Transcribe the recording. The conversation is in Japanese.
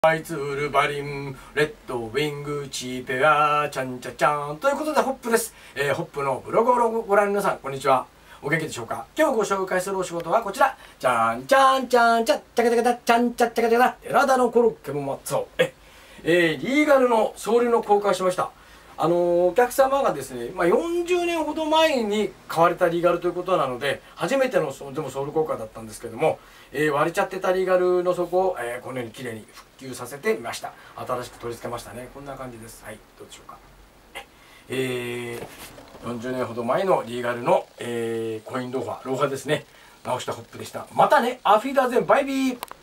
アイツールバリンレッドウィングチーペアチャンチャチャンということでホップです、ホップのブログをご覧の皆さんこんにちは。お元気でしょうか。今日ご紹介するお仕事はこちら。チャンチャンチャンチャッチャカチャカチャチャンチャッチャカチャカエラダのコロッケもマッツォリーガルの総流の公開しました。お客様がですね、40年ほど前に買われたリーガルということなので、初めてのでもソウル公開だったんですけども、割れちゃってたリーガルの底を、このように綺麗に復旧させてみました。新しく取り付けましたね。こんな感じです。はい、どうでしょうか。40年ほど前のリーガルの、コインローファーですね。直したホップでした。またね、アフィダーゼン、バイビー。